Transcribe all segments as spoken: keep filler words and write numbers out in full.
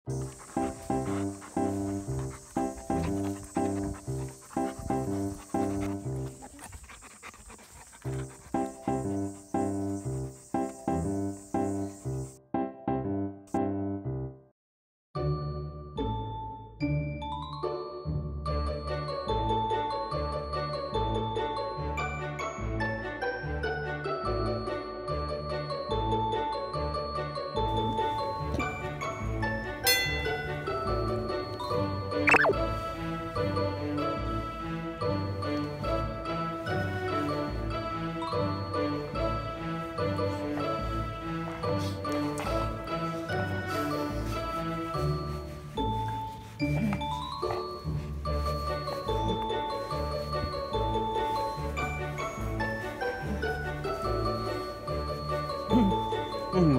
うん。うん。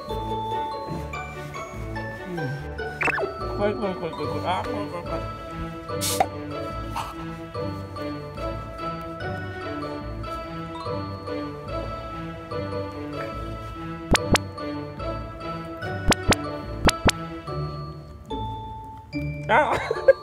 怖い怖い怖い怖い怖い。あー、怖い怖い怖い。あー